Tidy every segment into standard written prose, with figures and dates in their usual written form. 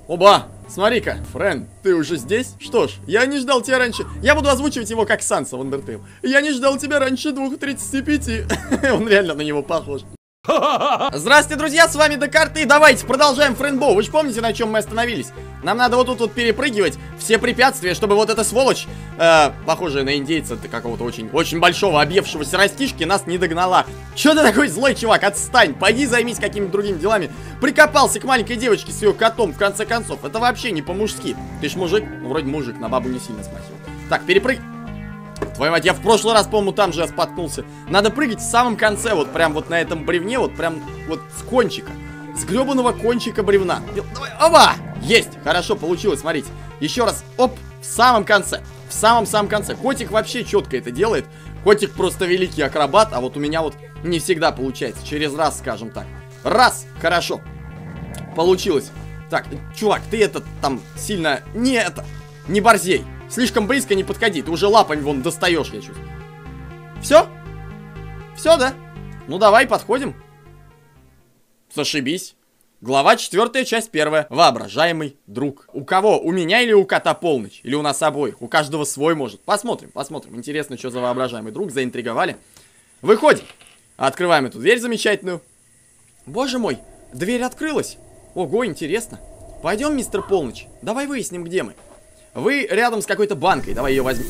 Оба! Смотри-ка, Френ, ты уже здесь? Что ж, я не ждал тебя раньше. Я буду озвучивать его как Санса в Undertale. Я не ждал тебя раньше 2:35. Он реально на него похож. Здравствуйте, друзья, с вами Декарт, и давайте продолжаем Френбоу. Вы же помните, на чем мы остановились? Нам надо вот тут вот перепрыгивать все препятствия, чтобы вот эта сволочь, похожая на индейца какого-то очень большого, объевшегося растишки, нас не догнала. Чё ты такой злой, чувак? Отстань, пойди займись какими-то другими делами. Прикопался к маленькой девочке с ее котом, в конце концов. Это вообще не по-мужски. Ты ж мужик? Ну, вроде мужик, на бабу не сильно смахивал. Так, Твою мать, я в прошлый раз, по-моему, там же споткнулся. Надо прыгать в самом конце, вот прям вот на этом бревне, вот прям вот с кончика. С гребаного кончика бревна. Давай, оба! Есть! Хорошо, получилось, смотрите. Еще раз, оп, в самом конце. В самом-самом конце. Котик вообще четко это делает. Котик просто великий акробат, а вот у меня вот не всегда получается. Через раз, скажем так. Раз, хорошо. Получилось. Так, чувак, ты это там сильно не борзей. Слишком близко не подходи, ты уже лапами вон достаешь, я чувствую. Все? Все, да? Ну давай, подходим. Зашибись. Глава 4, часть 1. Воображаемый друг. У кого? У меня или у кота полночь? Или у нас обоих? У каждого свой может. Посмотрим. Интересно, что за воображаемый друг. Заинтриговали. Выходим. Открываем эту дверь замечательную. Боже мой, дверь открылась. Ого, интересно. Пойдем, мистер Полночь. Давай выясним, где мы. Вы рядом с какой-то банкой. Давай ее возьмем.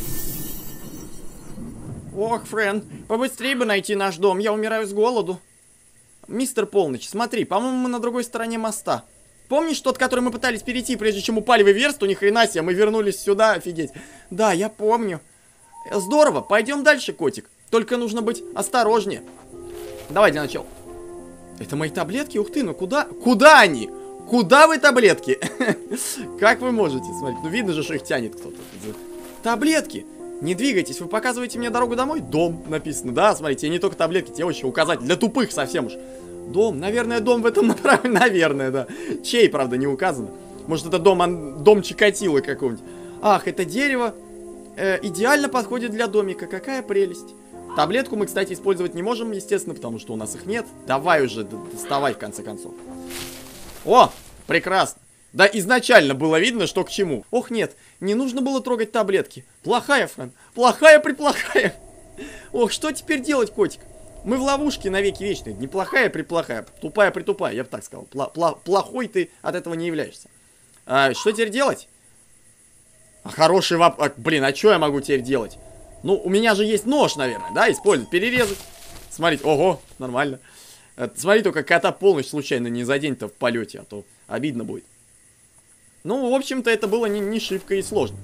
Ох, Френ, побыстрее бы найти наш дом. Я умираю с голоду. Мистер Полночь, смотри, по-моему, мы на другой стороне моста. Помнишь тот, который мы пытались перейти, прежде чем упали в версту? Ни хрена себе, мы вернулись сюда, офигеть. Да, я помню. Здорово, пойдем дальше, котик. Только нужно быть осторожнее. Давай для начала. Это мои таблетки? Ух ты, ну куда? Куда они? Куда вы таблетки? Как вы можете? Смотрите, ну видно же, что их тянет кто-то. Таблетки! Не двигайтесь, вы показываете мне дорогу домой? Дом написано, да, смотрите, не только таблетки, те еще указатель. Для тупых совсем уж. Дом, наверное, дом в этом направлении. Наверное, да. Чей, правда, не указано. Может, это дом Чикатило какого-нибудь. Ах, это дерево идеально подходит для домика. Какая прелесть. Таблетку мы, кстати, использовать не можем, естественно, потому что у нас их нет. Давай уже, доставай, в конце концов. О, прекрасно. Да изначально было видно, что к чему. Ох, нет, не нужно было трогать таблетки. Плохая, Френ, плохая-преплохая. Ох, что теперь делать, котик? Мы в ловушке навеки вечные. Неплохая-преплохая, тупая-притупая, я бы так сказал. Плохой ты от этого не являешься. Что теперь делать? Хороший вопрос. Блин, а что я могу теперь делать? Ну, у меня же есть нож, наверное, да, использовать, перерезать. Смотрите, ого, нормально. Смотри, только кота полностью случайно не задень-то в полете, а то обидно будет. Ну, в общем-то, это было не шибко и сложно.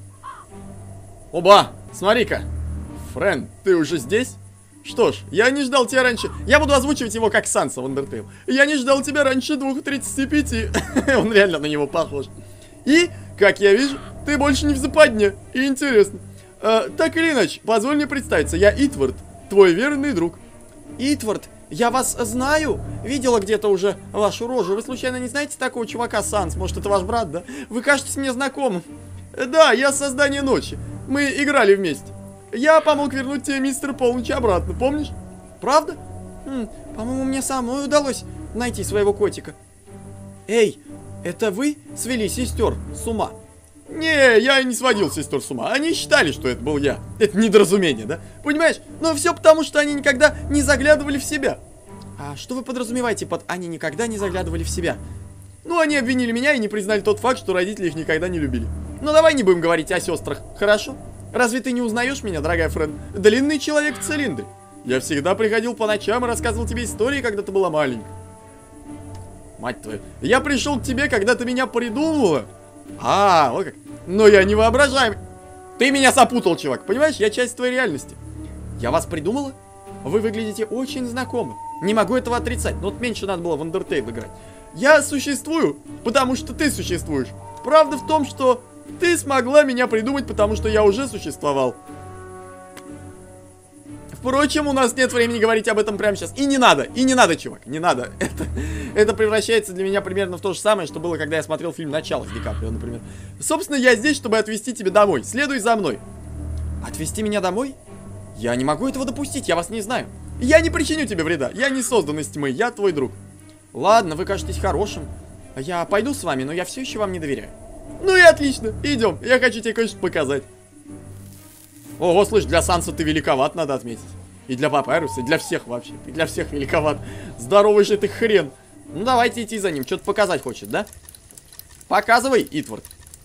Оба, смотри-ка. Френ, ты уже здесь? Что ж, я не ждал тебя раньше. Я буду озвучивать его как Санса в Undertale. Я не ждал тебя раньше 2:35. Он реально на него похож. И, как я вижу, ты больше не в западне. И интересно. Так или иначе, позволь мне представиться. Я Итвард, твой верный друг. Итвард? Я вас знаю, видела где-то уже вашу рожу. Вы случайно не знаете такого чувака Санс? Может, это ваш брат, да? Вы кажетесь мне знакомым. Да, я создание ночи. Мы играли вместе. Я помог вернуть тебе мистера Полночи обратно, помнишь? Правда? По-моему, мне самой удалось найти своего котика. Эй, это вы свели сестер с ума? Не, я не сводил сестер с ума. Они считали, что это был я. Это недоразумение, да? Понимаешь? Но все потому, что они никогда не заглядывали в себя. А что вы подразумеваете под «они никогда не заглядывали в себя»? Ну, они обвинили меня и не признали тот факт, что родители их никогда не любили. Ну, давай не будем говорить о сестрах, хорошо? Разве ты не узнаешь меня, дорогая Френ? Длинный человек в цилиндре. Я всегда приходил по ночам и рассказывал тебе истории, когда ты была маленькая. Мать твою. Я пришел к тебе, когда ты меня придумала. Вот как. Но я не воображаемый. Ты меня запутал, чувак, понимаешь? Я часть твоей реальности. Я вас придумала? Вы выглядите очень знакомы. Не могу этого отрицать, но вот меньше надо было в Undertale играть. Я существую, потому что ты существуешь. Правда в том, что ты смогла меня придумать, потому что я уже существовал. Впрочем, у нас нет времени говорить об этом прямо сейчас. И не надо, чувак, не надо. Это превращается для меня примерно в то же самое, что было, когда я смотрел фильм «Начало» с Ди Каприо, например. Собственно, я здесь, чтобы отвезти тебя домой. Следуй за мной. Отвезти меня домой? Я не могу этого допустить, я вас не знаю. Я не причиню тебе вреда, я не создан из тьмы, я твой друг. Ладно, вы кажетесь хорошим. Я пойду с вами, но я все еще вам не доверяю. Ну и отлично, идем, я хочу тебе кое-что показать. Ого, слышь, для Санса ты великоват, надо отметить. И для Папайруса, и для всех вообще. И для всех великоват. Здоровый же ты хрен. Ну давайте идти за ним, что-то показать хочет, да? Показывай, Итвард.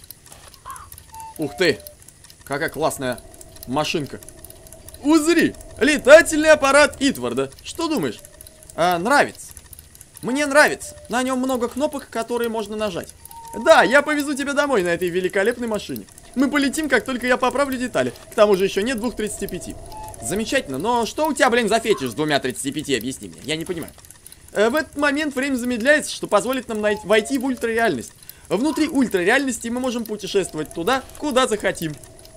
Ух ты, какая классная машинка. Узри, летательный аппарат Итварда. Что думаешь? Нравится. Мне нравится. На нем много кнопок, которые можно нажать. Да, я повезу тебя домой на этой великолепной машине. Мы полетим, как только я поправлю детали. К тому же еще нет 2.35. Замечательно, но что у тебя, блин, за фетиш с 2.35? Объясни мне, я не понимаю. В этот момент время замедляется, что позволит нам войти в ультрареальность. Внутри ультрареальности мы можем путешествовать туда, куда захотим.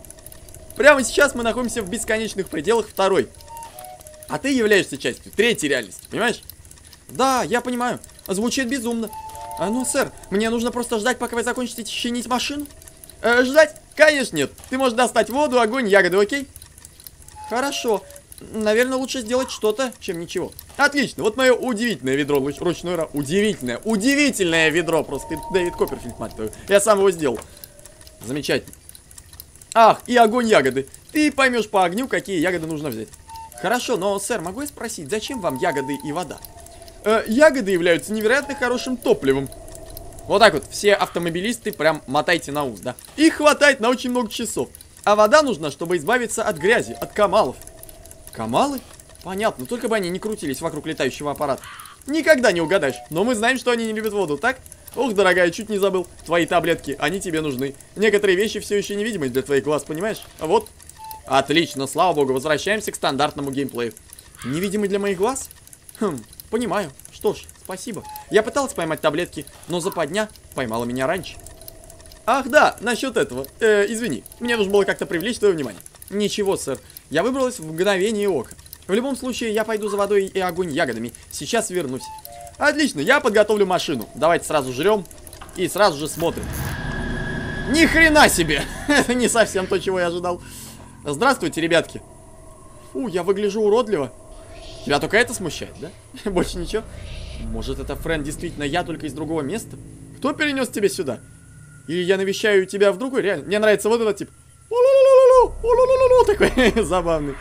Прямо сейчас мы находимся в бесконечных пределах второй. А ты являешься частью третьей реальности, понимаешь? Да, я понимаю. Звучит безумно. Ну, сэр, мне нужно просто ждать, пока вы закончите чинить машину. Ждать? Конечно нет. Ты можешь достать воду, огонь, ягоды, окей? Хорошо. Наверное, лучше сделать что-то, чем ничего. Отлично. Вот мое удивительное ведро ручной работы. Удивительное ведро. Просто ты Дэвид Копперфильд, мать твою. Я сам его сделал. Замечательно. Ах, и огонь, ягоды. Ты поймешь по огню, какие ягоды нужно взять. Хорошо, но, сэр, могу я спросить, зачем вам ягоды и вода? Ягоды являются невероятно хорошим топливом. Вот так вот, все автомобилисты прям мотайте на ус, да? Их хватает на очень много часов. А вода нужна, чтобы избавиться от грязи, от камалов. Камалы? Понятно, только бы они не крутились вокруг летающего аппарата. Никогда не угадаешь, но мы знаем, что они не любят воду, так? Ох, дорогая, чуть не забыл. Твои таблетки, они тебе нужны. Некоторые вещи все еще невидимы для твоих глаз, понимаешь? Вот. Отлично, слава богу, возвращаемся к стандартному геймплею. Невидимый для моих глаз? Понимаю. Что ж, спасибо. Я пытался поймать таблетки, но западня поймала меня раньше. Ах да, насчет этого. Извини, мне нужно было как-то привлечь твое внимание. Ничего, сэр. Я выбралась в мгновение ока. В любом случае, я пойду за водой и огонь ягодами. Сейчас вернусь. Отлично, я подготовлю машину. Давайте сразу жрем и сразу же смотрим. Ни хрена себе! Это не совсем то, чего я ожидал. Здравствуйте, ребятки. Фу, я выгляжу уродливо. Тебя только это смущает, да? Больше ничего? Может, это, Френ, действительно я, только из другого места? Кто перенес тебя сюда? Или я навещаю тебя в другой реально? Мне нравится вот этот тип. Такой забавный.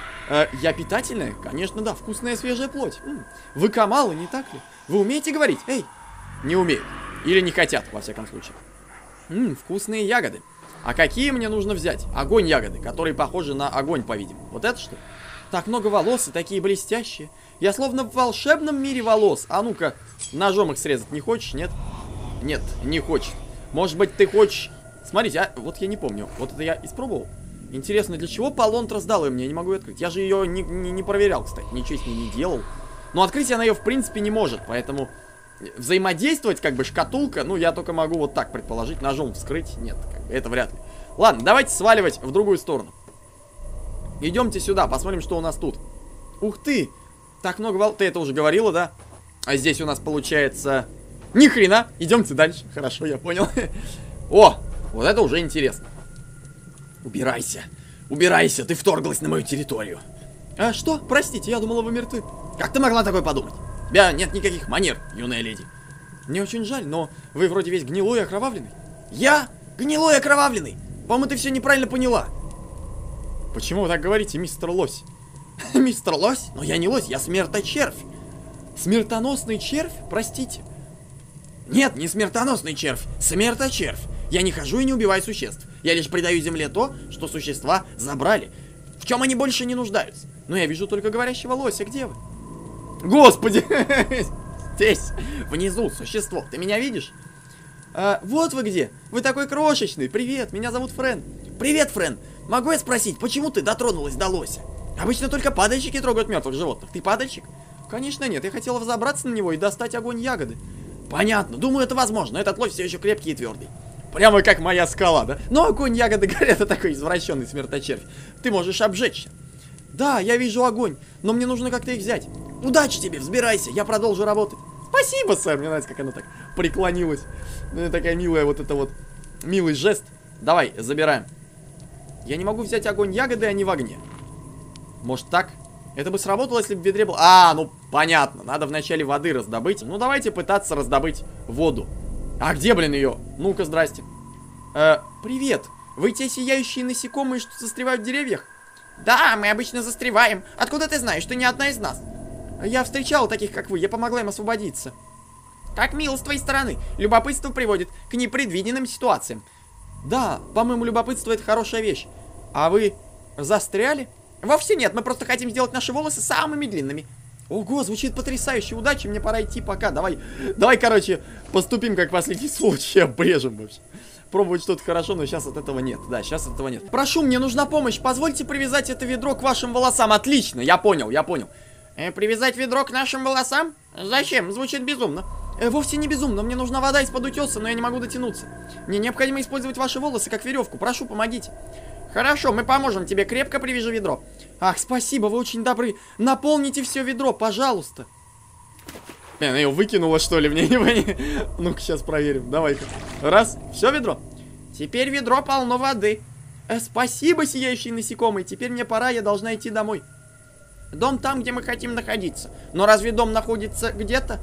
Я питательная? Конечно, да. Вкусная свежая плоть. Вы камалы, не так ли? Вы умеете говорить? Эй! Не умеют. Или не хотят, во всяком случае. Вкусные ягоды. А какие мне нужно взять? Огонь ягоды, которые похожи на огонь, по-видимому. Вот это что? Так много волос и такие блестящие. Я словно в волшебном мире волос. А ну-ка, ножом их срезать не хочешь, нет? Нет, не хочет. Может быть, ты хочешь... Смотрите, вот я не помню. Вот это я испробовал. Интересно, для чего Полонт раздал ее мне? Я не могу ее открыть. Я же ее не проверял, кстати. Ничего с ней не делал. Но открыть она ее, в принципе, не может. Поэтому взаимодействовать, как бы, шкатулка, ну, я только могу вот так предположить. Ножом вскрыть. Нет, как бы, это вряд ли. Ладно, давайте сваливать в другую сторону. Идемте сюда, посмотрим, что у нас тут. Ух ты! Так много Ты это уже говорила, да? А здесь у нас получается... Ни хрена! Идемте дальше. Хорошо, я понял. О! Вот это уже интересно. Убирайся. Убирайся, ты вторглась на мою территорию. А что? Простите, я думала, вы мертвы. Как ты могла такое подумать? У тебя нет никаких манер, юная леди. Мне очень жаль, но вы вроде весь гнилой и окровавленный. Я? Гнилой и окровавленный? По-моему, ты все неправильно поняла. Почему вы так говорите, мистер Лось? Мистер Лось? Но я не лось, я смерточервь. Смертоносный червь? Простите. Нет, не смертоносный червь, смерточервь. Я не хожу и не убиваю существ. Я лишь придаю земле то, что существа забрали. В чем они больше не нуждаются. Но я вижу только говорящего лося. Где вы? Господи! Здесь, внизу, существо. Ты меня видишь? Вот вы где. Вы такой крошечный. Привет, меня зовут Френ. Привет, Френ. Могу я спросить, почему ты дотронулась до лося? Обычно только падальщики трогают мертвых животных. Ты падальщик? Конечно нет. Я хотела взобраться на него и достать огонь ягоды. Понятно. Думаю, это возможно. Этот лось все еще крепкий и твердый. Прямо как моя скала, да? Но огонь ягоды горят, это такой извращенный смерточервь. Ты можешь обжечься. Да, я вижу огонь, но мне нужно как-то их взять. Удачи тебе, взбирайся, я продолжу работать. Спасибо, сэр, мне нравится, как она так преклонилась. Такая милая вот это вот, милый жест. Давай, забираем. Я не могу взять огонь ягоды, а не в огне. Может так? Это бы сработало, если бы в ведре был... А, ну понятно, надо вначале воды раздобыть. Ну давайте пытаться раздобыть воду. А где, блин, ее? Ну-ка, здрасте. Привет. Вы те сияющие насекомые, что застревают в деревьях? Да, мы обычно застреваем. Откуда ты знаешь, ты не одна из нас? Я встречала таких, как вы. Я помогла им освободиться. Как мило с твоей стороны. Любопытство приводит к непредвиденным ситуациям. Да, по-моему, любопытство — это хорошая вещь. А вы застряли? Вовсе нет, мы просто хотим сделать наши волосы самыми длинными. Ого, звучит потрясающе. Удачи, мне пора идти пока. Давай, короче, поступим как последний случай. Обрежем вообще. Пробовать что-то хорошо, но сейчас от этого нет. Да, сейчас от этого нет. Прошу, мне нужна помощь. Позвольте привязать это ведро к вашим волосам. Отлично, я понял. Привязать ведро к нашим волосам? Зачем? Звучит безумно. Вовсе не безумно. Мне нужна вода из-под утеса, но я не могу дотянуться. Мне необходимо использовать ваши волосы как веревку. Прошу, помогите. Хорошо, мы поможем тебе. Крепко привяжи ведро. Ах, спасибо, вы очень добры. Наполните все ведро, пожалуйста. Она ее выкинула, что ли? Мне не... Ну-ка, сейчас проверим. Давай-ка. Раз, все ведро. Теперь ведро полно воды. Спасибо, сияющие насекомые. Теперь мне пора, я должна идти домой. Дом там, где мы хотим находиться. Но разве дом находится где-то?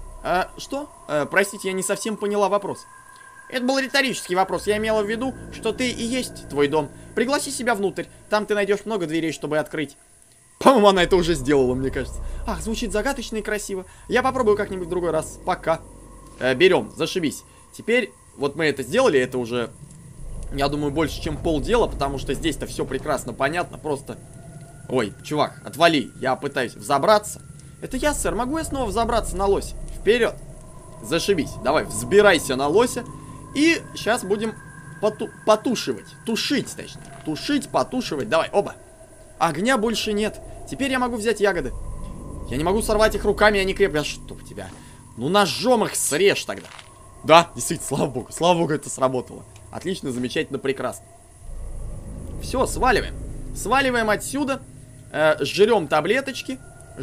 Что? Простите, я не совсем поняла вопрос. Это был риторический вопрос. Я имела в виду, что ты и есть твой дом. Пригласи себя внутрь. Там ты найдешь много дверей, чтобы открыть. По-моему, она это уже сделала, мне кажется. Ах, звучит загадочно и красиво. Я попробую как-нибудь в другой раз. Пока. Берем, зашибись. Теперь, вот мы это сделали, это уже, я думаю, больше, чем полдела, потому что здесь-то все прекрасно понятно. Просто... Ой, чувак, отвали. Я пытаюсь взобраться. Это я, сэр. Могу я снова взобраться на лося? Вперед. Зашибись. Давай, взбирайся на лося. И сейчас будем потушивать. Тушить, точнее. Тушить, потушивать. Давай, оба. Огня больше нет. Теперь я могу взять ягоды. Я не могу сорвать их руками, они крепкие. А чтоб тебя. Ну ножом их срежь тогда. Да, действительно, слава богу, это сработало. Отлично, замечательно, прекрасно. Все, сваливаем. Сваливаем отсюда. Жрем таблеточки.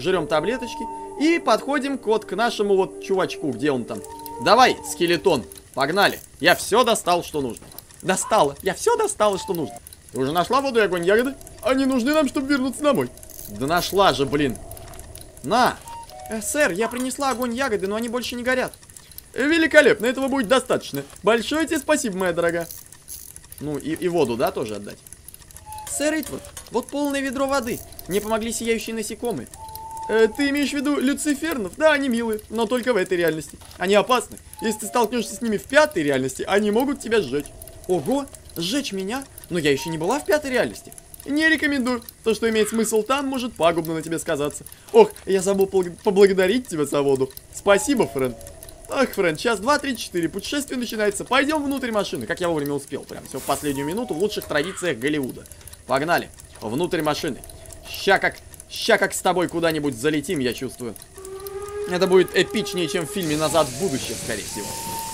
И подходим к нашему вот чувачку. Где он там? Давай, скелетон. Погнали. Я все достал, что нужно. Я все достала, что нужно. Ты уже нашла воду и огонь, ягоды? Они нужны нам, чтобы вернуться домой. Да нашла же, блин. На. Сэр, я принесла огонь, ягоды, но они больше не горят. Великолепно, этого будет достаточно. Большое тебе спасибо, моя дорогая. Ну, и воду, да, тоже отдать. Сэр Ритвуд, вот полное ведро воды. Мне помогли сияющие насекомые. Ты имеешь в виду люцифернов? Да, они милые, но только в этой реальности. Они опасны. Если ты столкнешься с ними в пятой реальности, они могут тебя сжечь. Ого, сжечь меня? Но я еще не была в пятой реальности. Не рекомендую. То, что имеет смысл там, может пагубно на тебе сказаться. Ох, я забыл поблагодарить тебя за воду. Спасибо, Френ. Ах, Френ, час 2:34, путешествие начинается. Пойдем внутрь машины. Как я вовремя успел, прям все в последнюю минуту, в лучших традициях Голливуда. Погнали, внутрь машины. Ща как с тобой куда-нибудь залетим, я чувствую. Это будет эпичнее, чем в фильме «Назад в будущее», скорее всего.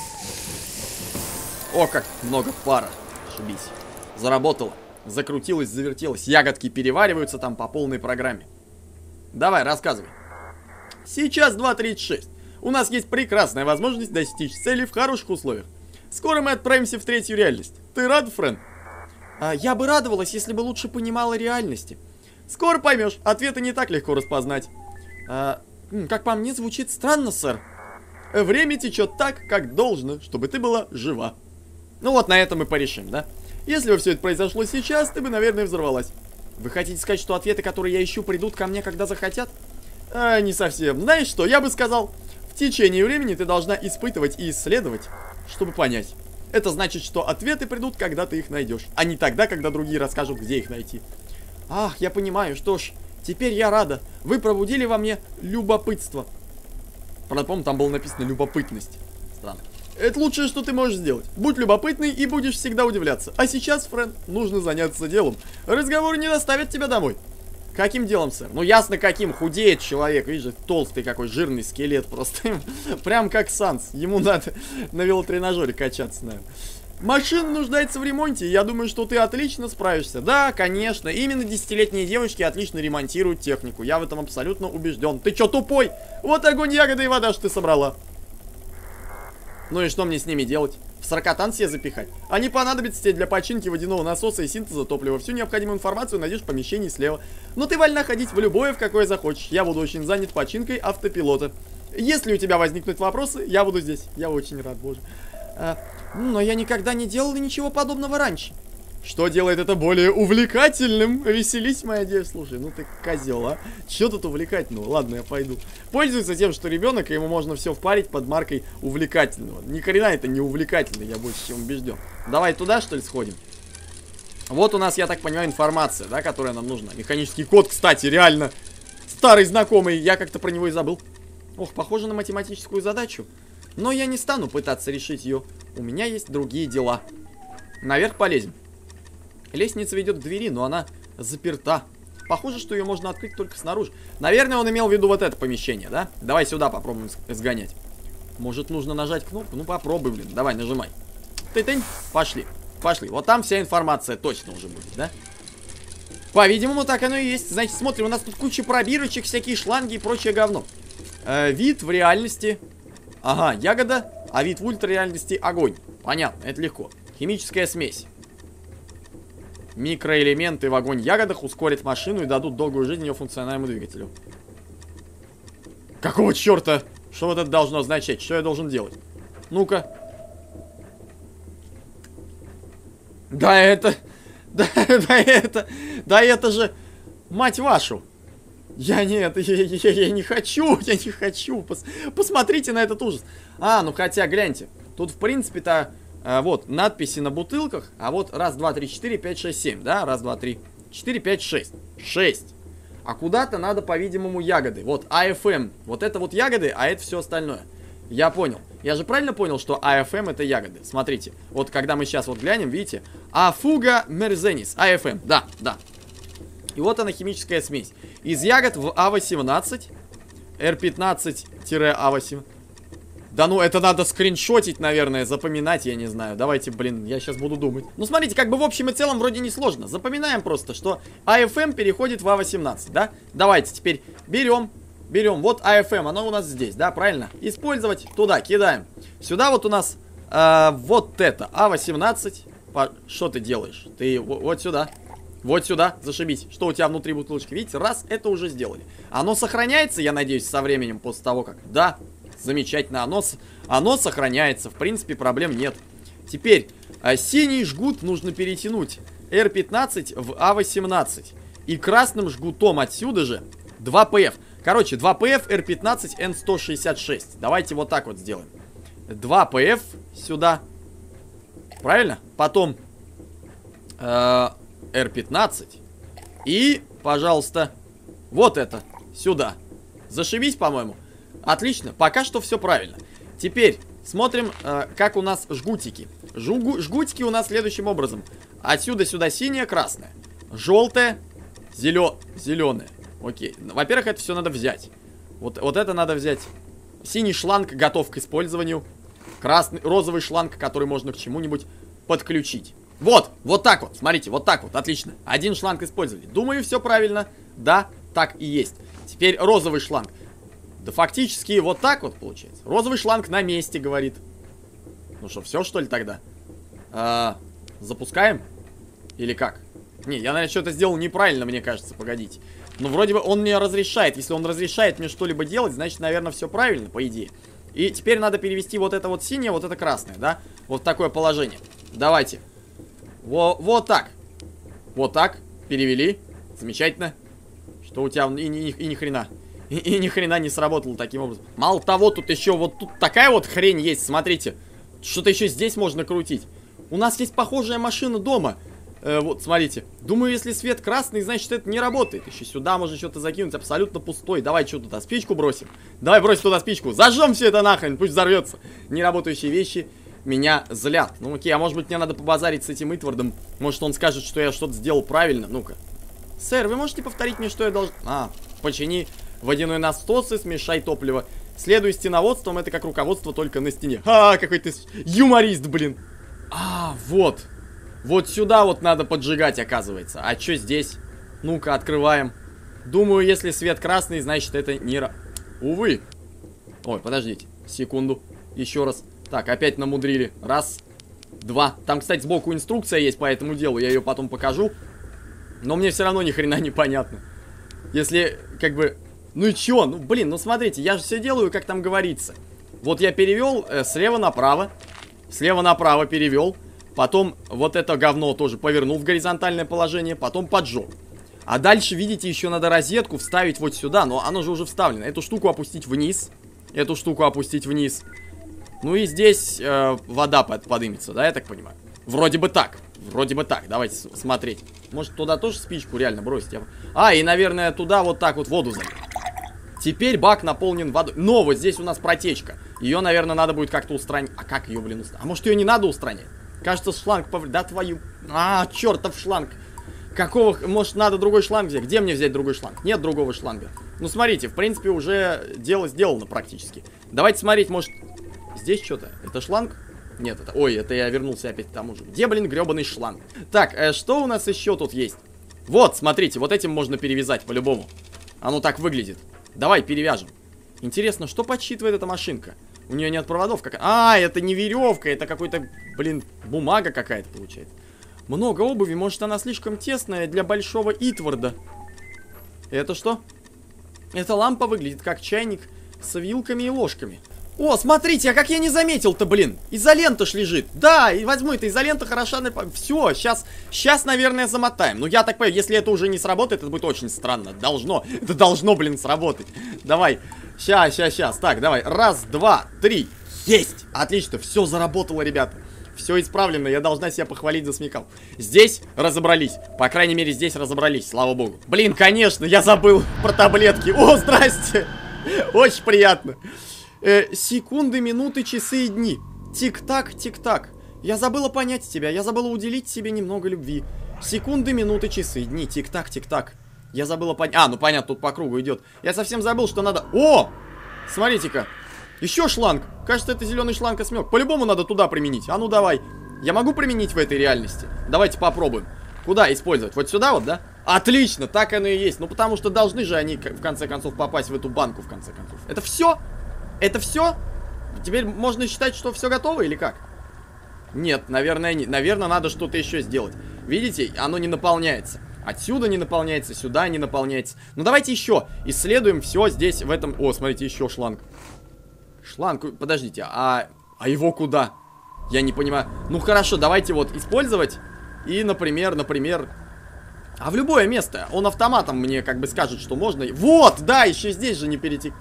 О, как много пара. Шибись. Заработало. Закрутилось, завертелось. Ягодки перевариваются там по полной программе. Давай, рассказывай. Сейчас 2:36. У нас есть прекрасная возможность достичь цели в хороших условиях. Скоро мы отправимся в третью реальность. Ты рад, Френ? Я бы радовалась, если бы лучше понимала реальности. Скоро поймешь. Ответы не так легко распознать. Как по мне, звучит странно, сэр. Время течет так, как должно, чтобы ты была жива. Ну вот на этом мы порешим, да? Если бы все это произошло сейчас, ты бы, наверное, взорвалась. Вы хотите сказать, что ответы, которые я ищу, придут ко мне, когда захотят? Не совсем. Знаешь что, я бы сказал, в течение времени ты должна испытывать и исследовать, чтобы понять. Это значит, что ответы придут, когда ты их найдешь, а не тогда, когда другие расскажут, где их найти. Ах, я понимаю. Что ж, теперь я рада. Вы пробудили во мне любопытство. Правда, по-моему, там было написано любопытность. Странно. Это лучшее, что ты можешь сделать. Будь любопытный и будешь всегда удивляться. А сейчас, Френ, нужно заняться делом. Разговор не доставит тебя домой. Каким делом, сэр? Ну, ясно каким. Худеет человек. Видишь, толстый какой, жирный скелет просто. Прям как Санс. Ему надо на велотренажере качаться, наверное. Машина нуждается в ремонте, и я думаю, что ты отлично справишься. Да, конечно, именно 10-летние девочки отлично ремонтируют технику. Я в этом абсолютно убежден. Ты чё, тупой? Вот огонь, ягоды и вода, что ты собрала. Ну и что мне с ними делать? В сорокотан себе запихать? Они понадобятся тебе для починки водяного насоса и синтеза топлива. Всю необходимую информацию найдешь в помещении слева. Но ты вольна ходить в любое, в какое захочешь. Я буду очень занят починкой автопилота. Если у тебя возникнут вопросы, я буду здесь. Я очень рад, боже. Но я никогда не делал ничего подобного раньше. Что делает это более увлекательным? Веселись, моя девушка. Слушай, ну ты козел, а? Че тут увлекательного? Ладно, я пойду. Пользуется тем, что ребенок, и ему можно все впарить под маркой увлекательного. Ни хрена это не увлекательно, я больше чем убежден. Давай туда, что ли, сходим? Вот у нас, я так понимаю, информация, да, которая нам нужна. Механический код, кстати, реально старый знакомый. Я как-то про него и забыл. Ох, похоже на математическую задачу. Но я не стану пытаться решить ее. У меня есть другие дела. Наверх полезем. Лестница ведет к двери, но она заперта. Похоже, что ее можно открыть только снаружи. Наверное, он имел в виду вот это помещение, да? Давай сюда попробуем сгонять. Может, нужно нажать кнопку? Ну, попробуй, блин. Давай, нажимай. Ты-тынь. Пошли. Пошли. Вот там вся информация точно уже будет, да? По-видимому, так оно и есть. Значит, смотрим, у нас тут куча пробирочек, всякие шланги и прочее говно. Вид в реальности. Ага, ягода. А вид в ультрареальности огонь. Понятно, это легко. Химическая смесь. Микроэлементы в огонь-ягодах ускорят машину и дадут долгую жизнь ее функциональному двигателю. Какого черта? Что вот это должно означать? Что я должен делать? Ну-ка. Да это... Да это же... Мать вашу! Я не хочу. Посмотрите на этот ужас. Ну хотя, гляньте. Тут, в принципе-то... вот, надписи на бутылках. А вот раз, два, три, четыре, пять, шесть, семь. Да, раз, два, три, четыре, пять, шесть. 6. А куда-то надо, по-видимому, ягоды. Вот, АФМ. Вот это вот ягоды, а это все остальное. Я понял. Я же правильно понял, что АФМ это ягоды. Смотрите. Вот, когда мы сейчас вот глянем, видите. Афуга мерзенис. АФМ. Да. И вот она, химическая смесь. Из ягод в А18. R15-А18. Да ну, это надо скриншотить, наверное, запоминать, я не знаю. Давайте, блин, я сейчас буду думать. Ну, смотрите, как бы в общем и целом вроде не сложно. Запоминаем просто, что АФМ переходит в А18, да? Давайте теперь берем, вот АФМ, оно у нас здесь, да, правильно? Использовать, туда, кидаем. Сюда вот у нас вот это, А18. Что ты делаешь? Ты вот сюда. Вот сюда, зашибись. Что у тебя внутри бутылочки? Видите, раз, это уже сделали. Оно сохраняется, я надеюсь, со временем, после того, как... Да. Замечательно, оно сохраняется. В принципе, проблем нет. Теперь, синий жгут нужно перетянуть R15 в А18. И красным жгутом отсюда же 2PF. Короче, 2PF R15 N166. Давайте вот так вот сделаем. 2PF сюда. Правильно? Потом R15. И, пожалуйста, вот это сюда. Зашибись, по-моему. Отлично, пока что все правильно. Теперь смотрим, как у нас жгутики. Жгутики у нас следующим образом. Отсюда сюда синее, красное. Желтое, зеленое. Окей. Во-первых, это все надо взять. Вот это надо взять. Синий шланг готов к использованию. Красный, розовый шланг, который можно к чему-нибудь подключить. Вот так вот, смотрите, вот так вот, отлично. Один шланг использовали. Думаю, все правильно. Да, так и есть. Теперь розовый шланг. Да фактически вот так вот получается. Розовый шланг на месте, говорит. Ну что, все что ли тогда? Запускаем? Или как? Не, я, наверное, что-то сделал неправильно, мне кажется, погодите. Ну, вроде бы он мне разрешает. Если он разрешает мне что-либо делать, значит, наверное, все правильно, по идее. И теперь надо перевести вот это вот синее, вот это красное, да? Вот в такое положение. Давайте. Вот так. Вот так. Перевели. Замечательно. Что у тебя и ни хрена. И ни хрена не сработало таким образом. Мало того, тут еще вот тут такая вот хрень есть, смотрите. Что-то еще здесь можно крутить. У нас есть похожая машина дома. Вот, смотрите. Думаю, если свет красный, значит, это не работает. Еще сюда можно что-то закинуть, абсолютно пустой. Давай что туда, спичку бросим. Давай бросим туда спичку. Зажжем все это нахрен, пусть взорвется. Неработающие вещи меня злят. Ну окей, а может быть мне надо побазарить с этим Итвардом. Может он скажет, что я что-то сделал правильно. Ну-ка. Сэр, вы можете повторить мне, что я должен... почини водяной насос и смешай топливо. Следуй стеноводством, это как руководство, только на стене. Какой ты юморист, блин. Вот. Вот сюда вот надо поджигать, оказывается. А что здесь? Ну-ка, открываем. Думаю, если свет красный, значит это не... Увы. Ой, подождите. Секунду. Еще раз. Так, опять намудрили. Раз, два. Там, кстати, сбоку инструкция есть по этому делу. Я ее потом покажу. Но мне все равно ни хрена не понятно. Если, как бы... Ну и чё? Ну, блин, ну смотрите, я же все делаю, как там говорится. Вот я перевел слева направо перевел. Потом вот это говно тоже повернул в горизонтальное положение, потом поджег. А дальше, видите, еще надо розетку вставить вот сюда, но оно же уже вставлено. Эту штуку опустить вниз. Ну и здесь вода подымется, да, я так понимаю? Вроде бы так. Давайте смотреть. Может, туда тоже спичку реально бросить? И, наверное, туда вот так вот воду залить. Теперь бак наполнен водой. Но вот здесь у нас протечка. Ее, наверное, надо будет как-то устранить. А как ее, блин, устранить? А может, ее не надо устранять? Кажется, шланг Да твою... чертов шланг. Какого... Может, надо другой шланг взять? Где мне взять другой шланг? Нет другого шланга. Ну, смотрите, в принципе, уже дело сделано практически. Давайте смотреть, может... Здесь что-то? Это шланг? Нет, это... Ой, это я вернулся опять к тому же. Где, блин, гребаный шланг? Так, что у нас еще тут есть? Вот, смотрите, вот этим можно перевязать по-любому. Оно так выглядит. Давай перевяжем. Интересно, что подсчитывает эта машинка? У нее нет проводов. Это не веревка, это какой-то, блин, бумага какая-то получается. Много обуви, может, она слишком тесная для большого Итварда. Это что? Эта лампа выглядит как чайник с вилками и ложками. О, смотрите, а как я не заметил-то, блин. Изолента ж лежит. Да, и возьму это, изолента хороша. Все, сейчас, наверное, замотаем. Ну, я так понимаю, если это уже не сработает, это будет очень странно. Это должно, блин, сработать. Давай, сейчас. Так, давай, 1, 2, 3. Есть, отлично, все заработало, ребята. Все исправлено, я должна себя похвалить за смекал. Здесь разобрались, по крайней мере, здесь разобрались, слава богу. Блин, конечно, я забыл про таблетки. О, здрасте, очень приятно. Секунды, минуты, часы и дни. Тик-так, тик-так. Я забыла понять тебя, я забыла уделить себе немного любви. Секунды, минуты, часы, дни. Тик-так, тик-так. Я забыла понять... ну понятно, тут по кругу идет. Я совсем забыл, что надо... О! Смотрите-ка. Еще шланг. Кажется, это зеленый шланг осьмёк. По-любому надо туда применить. А ну давай. Я могу применить в этой реальности? Давайте попробуем. Куда использовать? Вот сюда вот, да? Отлично, так оно и есть. Ну потому что должны же они, в конце концов, попасть в эту банку, в конце концов. Это все? Это все? Теперь можно считать, что все готово или как? Нет, наверное, не. Наверное, надо что-то еще сделать. Видите, оно не наполняется. Отсюда не наполняется, сюда не наполняется. Ну давайте еще исследуем все здесь, в этом... О, смотрите, еще шланг. Шланг, подождите, а его куда? Я не понимаю. Ну хорошо, давайте вот использовать. И, например... А в любое место. Он автоматом мне как бы скажет, что можно. Вот, да, еще здесь же не перейти.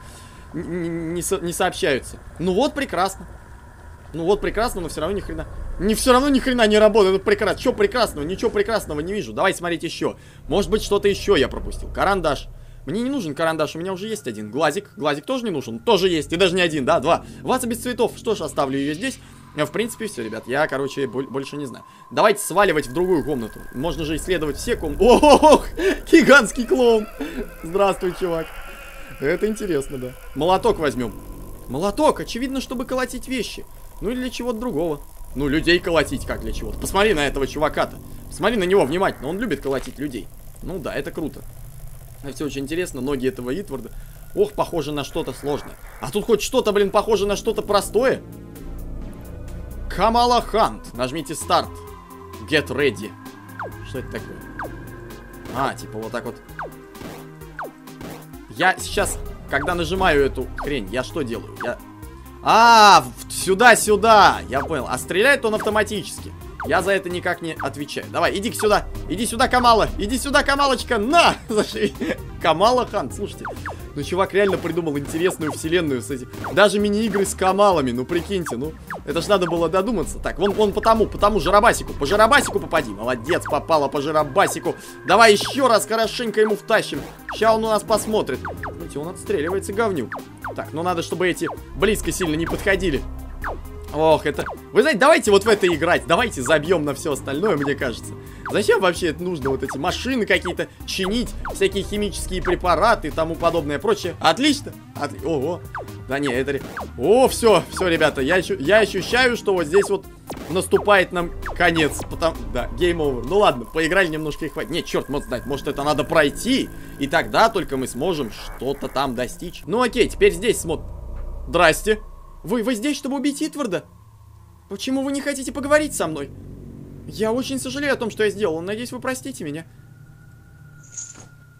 Не сообщаются. Ну вот, прекрасно. Но все равно ни хрена. Все равно ни хрена не работает. Это прекрасно. Что прекрасного? Ничего прекрасного не вижу. Давайте смотреть еще. Может быть, что-то еще я пропустил. Карандаш. Мне не нужен карандаш, у меня уже есть один. Глазик. Глазик тоже не нужен. Тоже есть. И даже не один, да, 2. Ваза без цветов. Что ж, оставлю ее здесь. В принципе, все, ребят. Я, короче, больше не знаю. Давайте сваливать в другую комнату. Можно же исследовать все комнаты. Ох, гигантский клоун. Здравствуй, чувак. Это интересно, да. Молоток возьмем. Молоток, очевидно, чтобы колотить вещи. Ну или для чего-то другого. Ну, людей колотить как для чего-то. Посмотри на этого чувака-то. Посмотри на него внимательно. Он любит колотить людей. Ну да, это круто. Это все очень интересно. Ноги этого Итварда. Ох, похоже на что-то сложное. А тут хоть что-то, блин, похоже на что-то простое. Камала Хант. Нажмите старт. Get ready. Что это такое? Типа вот так вот. Я сейчас, когда нажимаю эту хрень, я что делаю? Сюда. Я понял. А стреляет он автоматически. Я за это никак не отвечаю. Давай, иди сюда. Иди сюда, Камала. Иди сюда, Камалочка. На! Зашли. Камала Хан, слушайте. Ну, чувак реально придумал интересную вселенную с этим. Даже мини-игры с Камалами. Ну, прикиньте, ну. Это ж надо было додуматься. Так, вон по тому Жиробасику. По Жиробасику попади. Молодец, попала по Жиробасику. Давай еще раз хорошенько ему втащим. Сейчас он у нас посмотрит. Смотрите, он отстреливается, говнюк. Так, ну надо, чтобы эти близко сильно не подходили. Ох, это... Вы знаете, давайте вот в это играть. Давайте забьем на все остальное, мне кажется. Зачем вообще это нужно? Вот эти машины какие-то чинить, всякие химические препараты и тому подобное прочее. Отлично. Ого. Да не, это... О, все, ребята. Я ощущаю, что вот здесь вот наступает нам конец. Да, game over. Ну ладно, поиграли немножко и хватит. Нет, черт, может это надо пройти. И тогда только мы сможем что-то там достичь. Ну окей, теперь здесь смотрим. Здрасте. Вы здесь, чтобы убить Итварда? Почему вы не хотите поговорить со мной? Я очень сожалею о том, что я сделал. Надеюсь, вы простите меня.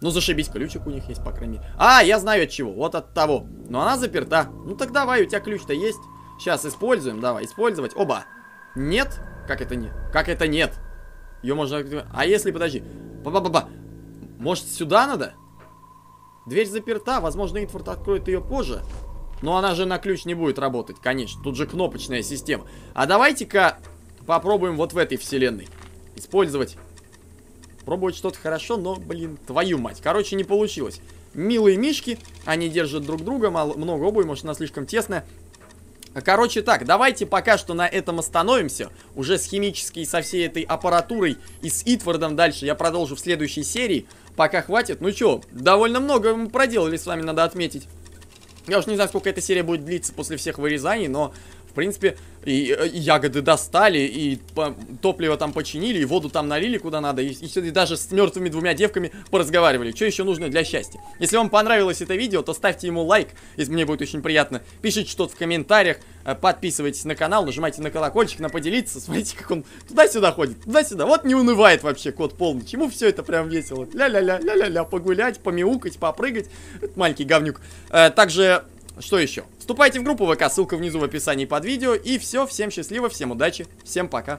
Ну, зашибись, ключик у них есть, по крайней мере. А, я знаю от чего, вот от того. Но она заперта. Ну, так давай, у тебя ключ-то есть. Сейчас используем, давай, использовать. Оба. Нет? Как это нет? Как это нет? Ее можно... А если, подожди. Ба-ба-ба-ба. Может, сюда надо? Дверь заперта, возможно, Инфорд откроет ее позже. Но она же на ключ не будет работать, конечно. Тут же кнопочная система. А давайте-ка попробуем вот в этой вселенной использовать. Пробовать что-то хорошо, но, блин, твою мать. Короче, не получилось. Милые мишки, они держат друг друга, много обуви, может, она слишком тесная. Короче, так, давайте пока что на этом остановимся. Уже с химической, со всей этой аппаратурой и с Итвардом дальше я продолжу в следующей серии. Пока хватит. Ну чё, довольно много мы проделали с вами, надо отметить. Я уж не знаю, сколько эта серия будет длиться после всех вырезаний, но, в принципе, и ягоды достали, и топливо там починили, и воду там налили куда надо, и даже с мертвыми двумя девками поразговаривали. Что еще нужно для счастья? Если вам понравилось это видео, то ставьте ему лайк, если мне будет очень приятно. Пишите что-то в комментариях, подписывайтесь на канал, нажимайте на колокольчик, на поделиться. Смотрите, как он туда-сюда ходит, туда-сюда. Вот не унывает вообще кот полный. Чему все это прям весело? Ля-ля-ля, ля-ля-ля, погулять, помяукать, попрыгать. Это маленький говнюк. Также... Что еще? Вступайте в группу ВК, ссылка внизу в описании под видео. И все, всем счастливо, всем удачи, всем пока.